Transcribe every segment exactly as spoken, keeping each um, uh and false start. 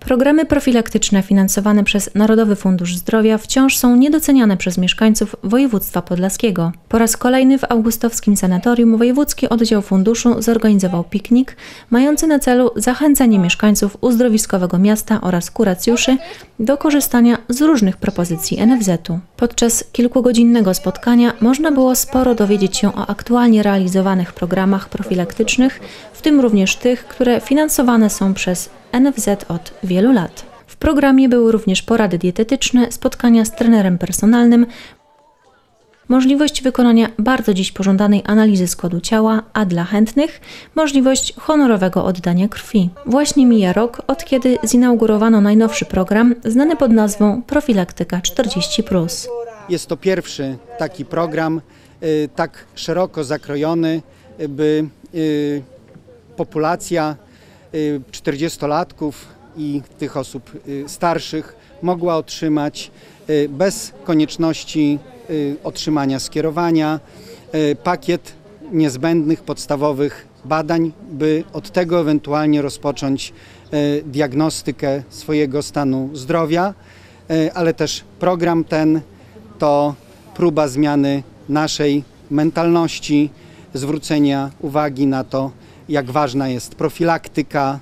Programy profilaktyczne finansowane przez Narodowy Fundusz Zdrowia wciąż są niedoceniane przez mieszkańców województwa podlaskiego. Po raz kolejny w augustowskim sanatorium Wojewódzki Oddział Funduszu zorganizował piknik mający na celu zachęcenie mieszkańców uzdrowiskowego miasta oraz kuracjuszy do korzystania z różnych propozycji N F Z u. Podczas kilkugodzinnego spotkania można było sporo dowiedzieć się o aktualnie realizowanych programach profilaktycznych, w tym również tych, które finansowane są przez N F Z od wielu lat. W programie były również porady dietetyczne, spotkania z trenerem personalnym, możliwość wykonania bardzo dziś pożądanej analizy składu ciała, a dla chętnych możliwość honorowego oddania krwi. Właśnie mija rok, od kiedy zinaugurowano najnowszy program znany pod nazwą Profilaktyka czterdzieści plus. Jest to pierwszy taki program y, tak szeroko zakrojony, by y, populacja y, czterdziestolatków i tych osób y, starszych mogła otrzymać y, bez konieczności y, otrzymania skierowania y, pakiet niezbędnych, podstawowych badań, by od tego ewentualnie rozpocząć y, diagnostykę swojego stanu zdrowia, y, ale też program ten to próba zmiany naszej mentalności, zwrócenia uwagi na to, jak ważna jest profilaktyka,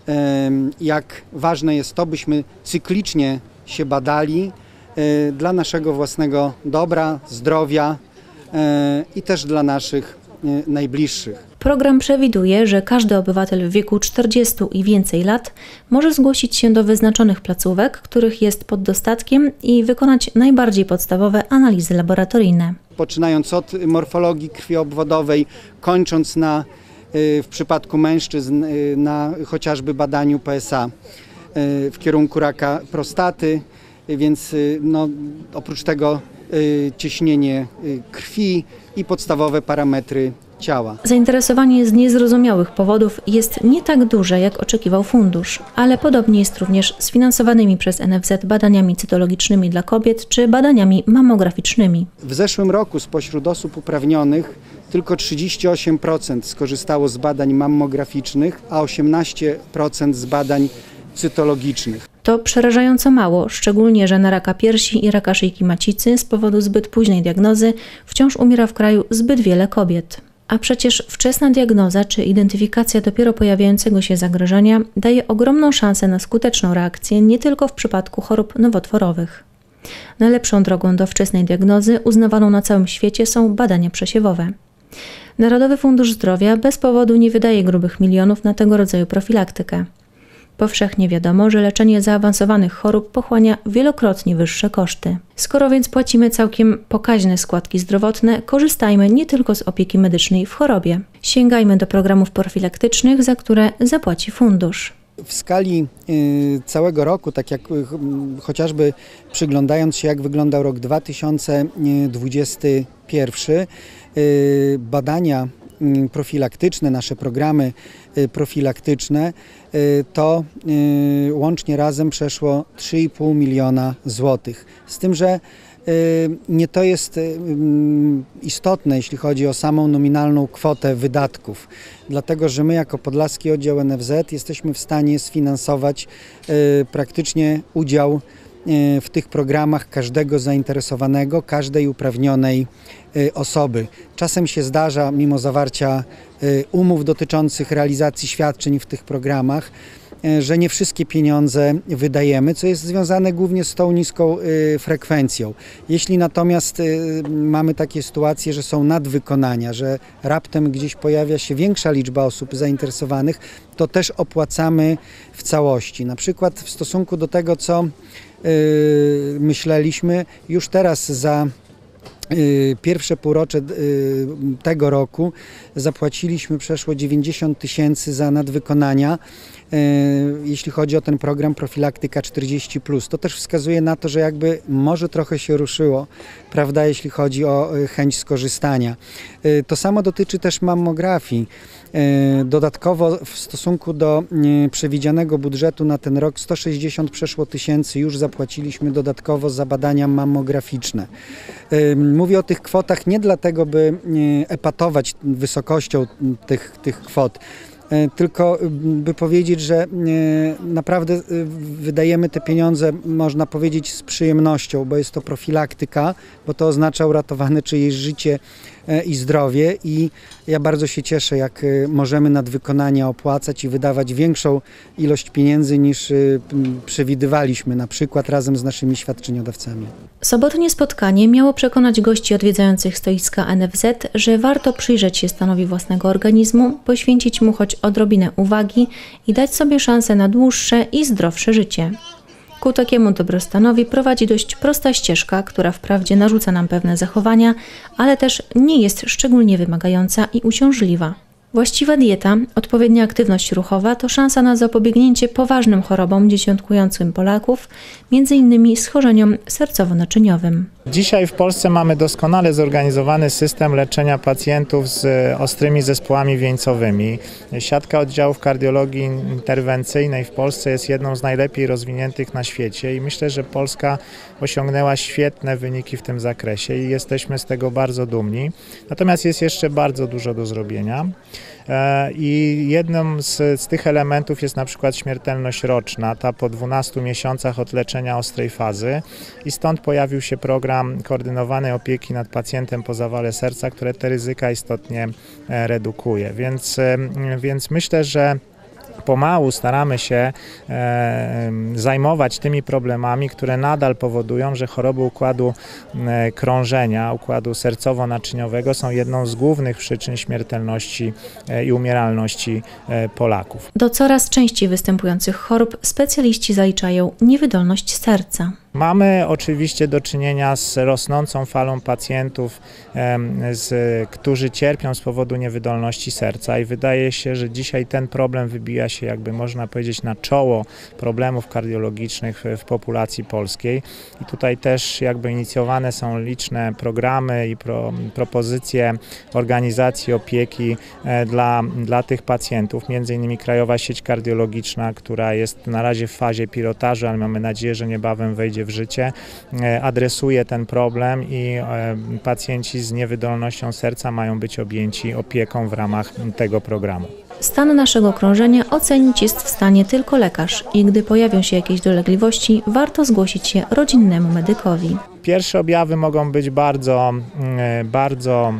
jak ważne jest to, byśmy cyklicznie się badali dla naszego własnego dobra, zdrowia i też dla naszych najbliższych. Program przewiduje, że każdy obywatel w wieku czterdziestu i więcej lat może zgłosić się do wyznaczonych placówek, których jest pod dostatkiem, i wykonać najbardziej podstawowe analizy laboratoryjne. Poczynając od morfologii krwi obwodowej, kończąc na, w przypadku mężczyzn na chociażby badaniu P S A w kierunku raka prostaty, więc no, oprócz tego ciśnienie krwi i podstawowe parametry ciała. Zainteresowanie z niezrozumiałych powodów jest nie tak duże, jak oczekiwał fundusz, ale podobnie jest również z finansowanymi przez N F Z badaniami cytologicznymi dla kobiet czy badaniami mammograficznymi. W zeszłym roku spośród osób uprawnionych tylko trzydzieści osiem procent skorzystało z badań mammograficznych, a osiemnaście procent z badań cytologicznych. To przerażająco mało, szczególnie że na raka piersi i raka szyjki macicy z powodu zbyt późnej diagnozy wciąż umiera w kraju zbyt wiele kobiet. A przecież wczesna diagnoza czy identyfikacja dopiero pojawiającego się zagrożenia daje ogromną szansę na skuteczną reakcję nie tylko w przypadku chorób nowotworowych. Najlepszą drogą do wczesnej diagnozy, uznawaną na całym świecie, są badania przesiewowe. Narodowy Fundusz Zdrowia bez powodu nie wydaje grubych milionów na tego rodzaju profilaktykę. Powszechnie wiadomo, że leczenie zaawansowanych chorób pochłania wielokrotnie wyższe koszty. Skoro więc płacimy całkiem pokaźne składki zdrowotne, korzystajmy nie tylko z opieki medycznej w chorobie. Sięgajmy do programów profilaktycznych, za które zapłaci fundusz. W skali y, całego roku, tak jak y, chociażby przyglądając się, jak wyglądał rok dwa tysiące dwudziesty pierwszy, y, badania y, profilaktyczne, nasze programy y, profilaktyczne, y, to y, łącznie razem przeszło trzy i pół miliona złotych. Z tym, że nie to jest istotne, jeśli chodzi o samą nominalną kwotę wydatków, dlatego że my jako Podlaski Oddział N F Z jesteśmy w stanie sfinansować praktycznie udział w tych programach każdego zainteresowanego, każdej uprawnionej osoby. Czasem się zdarza, mimo zawarcia umów dotyczących realizacji świadczeń w tych programach, że nie wszystkie pieniądze wydajemy, co jest związane głównie z tą niską frekwencją. Jeśli natomiast mamy takie sytuacje, że są nadwykonania, że raptem gdzieś pojawia się większa liczba osób zainteresowanych, to też opłacamy w całości. Na przykład w stosunku do tego, co myśleliśmy, już teraz za pierwsze półrocze tego roku zapłaciliśmy przeszło dziewięćdziesiąt tysięcy za nadwykonania, jeśli chodzi o ten program Profilaktyka czterdzieści plus. To też wskazuje na to, że jakby może trochę się ruszyło, prawda, jeśli chodzi o chęć skorzystania. To samo dotyczy też mammografii. Dodatkowo w stosunku do przewidzianego budżetu na ten rok sto sześćdziesiąt przeszło tysięcy już zapłaciliśmy dodatkowo za badania mammograficzne. Mówię o tych kwotach nie dlatego, by epatować wysokością tych, tych kwot, tylko by powiedzieć, że naprawdę wydajemy te pieniądze, można powiedzieć, z przyjemnością, bo jest to profilaktyka, bo to oznacza uratowane czyjeś życie i zdrowie i ja bardzo się cieszę, jak możemy nadwykonania opłacać i wydawać większą ilość pieniędzy niż przewidywaliśmy, na przykład razem z naszymi świadczeniodawcami. Sobotnie spotkanie miało przekonać gości odwiedzających stoiska N F Z, że warto przyjrzeć się stanowi własnego organizmu, poświęcić mu choć odrobinę uwagi i dać sobie szansę na dłuższe i zdrowsze życie. Ku takiemu dobrostanowi prowadzi dość prosta ścieżka, która wprawdzie narzuca nam pewne zachowania, ale też nie jest szczególnie wymagająca i uciążliwa. Właściwa dieta, odpowiednia aktywność ruchowa to szansa na zapobiegnięcie poważnym chorobom dziesiątkującym Polaków, między innymi schorzeniom sercowo-naczyniowym. Dzisiaj w Polsce mamy doskonale zorganizowany system leczenia pacjentów z ostrymi zespołami wieńcowymi. Siatka oddziałów kardiologii interwencyjnej w Polsce jest jedną z najlepiej rozwiniętych na świecie i myślę, że Polska osiągnęła świetne wyniki w tym zakresie i jesteśmy z tego bardzo dumni. Natomiast jest jeszcze bardzo dużo do zrobienia. I jednym z, z tych elementów jest na przykład śmiertelność roczna, ta po dwunastu miesiącach od leczenia ostrej fazy i stąd pojawił się program koordynowanej opieki nad pacjentem po zawale serca, które te ryzyka istotnie redukuje. Więc, więc myślę, że pomału staramy się e, zajmować tymi problemami, które nadal powodują, że choroby układu e, krążenia, układu sercowo-naczyniowego są jedną z głównych przyczyn śmiertelności e, i umieralności e, Polaków. Do coraz częściej występujących chorób specjaliści zaliczają niewydolność serca. Mamy oczywiście do czynienia z rosnącą falą pacjentów, z, którzy cierpią z powodu niewydolności serca i wydaje się, że dzisiaj ten problem wybija się, jakby można powiedzieć, na czoło problemów kardiologicznych w, w populacji polskiej. I tutaj też jakby inicjowane są liczne programy i pro, propozycje organizacji opieki dla, dla tych pacjentów, między innymi Krajowa Sieć Kardiologiczna, która jest na razie w fazie pilotażu, ale mamy nadzieję, że niebawem wejdzie w życie, adresuje ten problem i pacjenci z niewydolnością serca mają być objęci opieką w ramach tego programu. Stan naszego krążenia ocenić jest w stanie tylko lekarz i gdy pojawią się jakieś dolegliwości, warto zgłosić się rodzinnemu medykowi. Pierwsze objawy mogą być bardzo, bardzo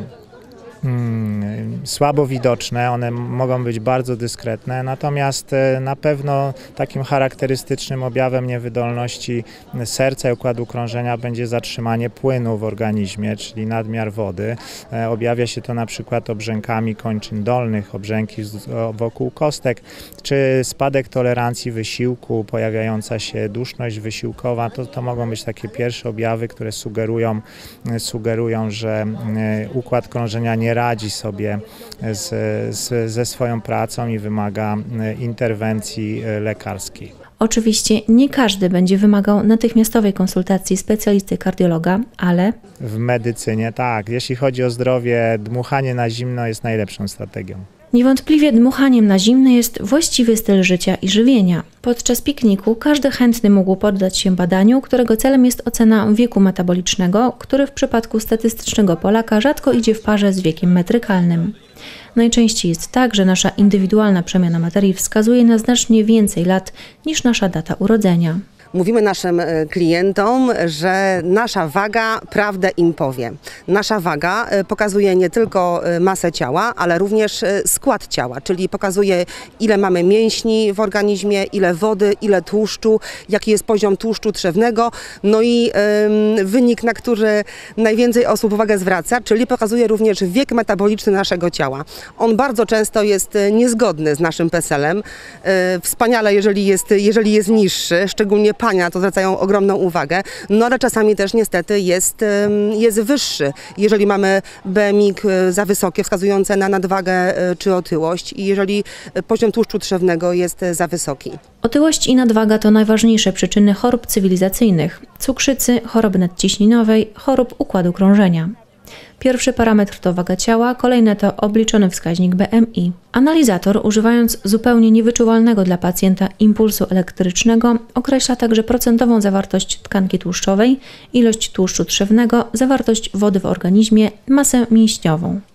Hmm, słabo widoczne, one mogą być bardzo dyskretne, natomiast na pewno takim charakterystycznym objawem niewydolności serca i układu krążenia będzie zatrzymanie płynu w organizmie, czyli nadmiar wody. Objawia się to na przykład obrzękami kończyn dolnych, obrzęki wokół kostek, czy spadek tolerancji wysiłku, pojawiająca się duszność wysiłkowa. To, to mogą być takie pierwsze objawy, które sugerują, sugerują, że układ krążenia nie radzi sobie z, z, ze swoją pracą i wymaga interwencji lekarskiej. Oczywiście nie każdy będzie wymagał natychmiastowej konsultacji specjalisty kardiologa, ale... W medycynie tak. Jeśli chodzi o zdrowie, dmuchanie na zimno jest najlepszą strategią. Niewątpliwie dmuchaniem na zimno jest właściwy styl życia i żywienia. Podczas pikniku każdy chętny mógł poddać się badaniu, którego celem jest ocena wieku metabolicznego, który w przypadku statystycznego Polaka rzadko idzie w parze z wiekiem metrykalnym. Najczęściej jest tak, że nasza indywidualna przemiana materii wskazuje na znacznie więcej lat niż nasza data urodzenia. Mówimy naszym klientom, że nasza waga prawdę im powie. Nasza waga pokazuje nie tylko masę ciała, ale również skład ciała, czyli pokazuje, ile mamy mięśni w organizmie, ile wody, ile tłuszczu, jaki jest poziom tłuszczu trzewnego, no i y, wynik, na który najwięcej osób uwagę zwraca, czyli pokazuje również wiek metaboliczny naszego ciała. On bardzo często jest niezgodny z naszym peselem. Y, wspaniale, jeżeli jest, jeżeli jest niższy, szczególnie pania na to zwracają ogromną uwagę, no ale czasami też niestety jest, jest wyższy, jeżeli mamy B M I za wysokie, wskazujące na nadwagę czy otyłość i jeżeli poziom tłuszczu trzewnego jest za wysoki. Otyłość i nadwaga to najważniejsze przyczyny chorób cywilizacyjnych, cukrzycy, choroby nadciśninowej, chorób układu krążenia. Pierwszy parametr to waga ciała, kolejne to obliczony wskaźnik B M I. Analizator, używając zupełnie niewyczuwalnego dla pacjenta impulsu elektrycznego, określa także procentową zawartość tkanki tłuszczowej, ilość tłuszczu trzewnego, zawartość wody w organizmie, masę mięśniową.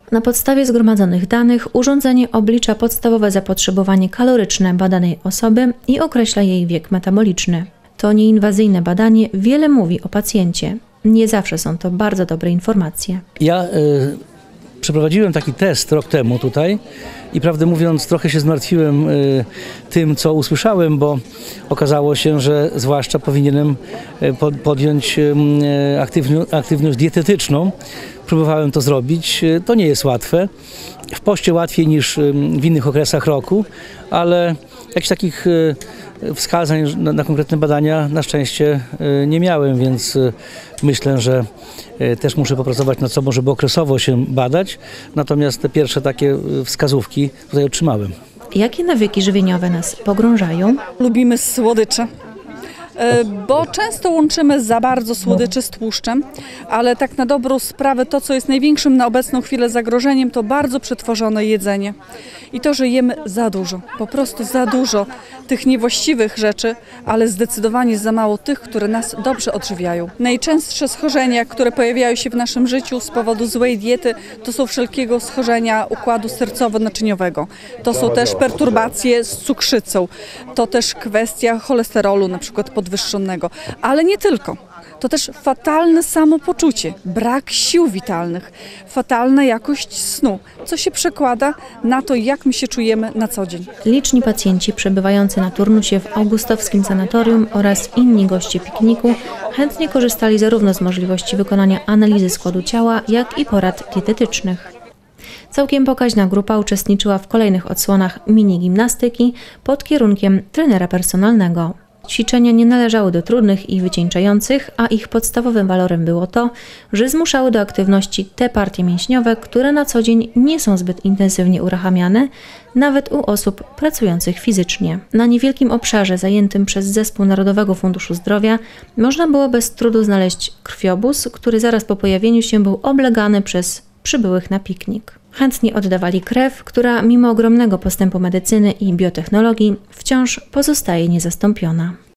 Na podstawie zgromadzonych danych urządzenie oblicza podstawowe zapotrzebowanie kaloryczne badanej osoby i określa jej wiek metaboliczny. To nieinwazyjne badanie wiele mówi o pacjencie. Nie zawsze są to bardzo dobre informacje. Ja y, przeprowadziłem taki test rok temu tutaj i prawdę mówiąc trochę się zmartwiłem y, tym, co usłyszałem, bo okazało się, że zwłaszcza powinienem y, pod, podjąć y, aktywni- aktywność dietetyczną. Próbowałem to zrobić. Y, to nie jest łatwe. W poście łatwiej niż y, w innych okresach roku, ale jakichś takich y, wskazań na, na konkretne badania na szczęście y, nie miałem, więc y, myślę, że y, też muszę popracować nad sobą, żeby okresowo się badać. Natomiast te pierwsze takie y, wskazówki tutaj otrzymałem. Jakie nawyki żywieniowe nas pogrążają? Lubimy słodycze, bo często łączymy za bardzo słodyczy z tłuszczem, ale tak na dobrą sprawę to, co jest największym na obecną chwilę zagrożeniem, to bardzo przetworzone jedzenie. I to, że jemy za dużo, po prostu za dużo tych niewłaściwych rzeczy, ale zdecydowanie za mało tych, które nas dobrze odżywiają. Najczęstsze schorzenia, które pojawiają się w naszym życiu z powodu złej diety, to są wszelkiego schorzenia układu sercowo-naczyniowego. To są też perturbacje z cukrzycą, to też kwestia cholesterolu, na przykład podwyższonego, ale nie tylko. To też fatalne samopoczucie, brak sił witalnych, fatalna jakość snu, co się przekłada na to, jak my się czujemy na co dzień. Liczni pacjenci przebywający na turnusie w augustowskim sanatorium oraz inni goście pikniku chętnie korzystali zarówno z możliwości wykonania analizy składu ciała, jak i porad dietetycznych. Całkiem pokaźna grupa uczestniczyła w kolejnych odsłonach mini-gimnastyki pod kierunkiem trenera personalnego. Ćwiczenia nie należały do trudnych i wycieńczających, a ich podstawowym walorem było to, że zmuszały do aktywności te partie mięśniowe, które na co dzień nie są zbyt intensywnie uruchamiane, nawet u osób pracujących fizycznie. Na niewielkim obszarze zajętym przez zespół Narodowego Funduszu Zdrowia można było bez trudu znaleźć krwiobóz, który zaraz po pojawieniu się był oblegany przez przybyłych na piknik. Chętnie oddawali krew, która mimo ogromnego postępu medycyny i biotechnologii wciąż pozostaje niezastąpiona.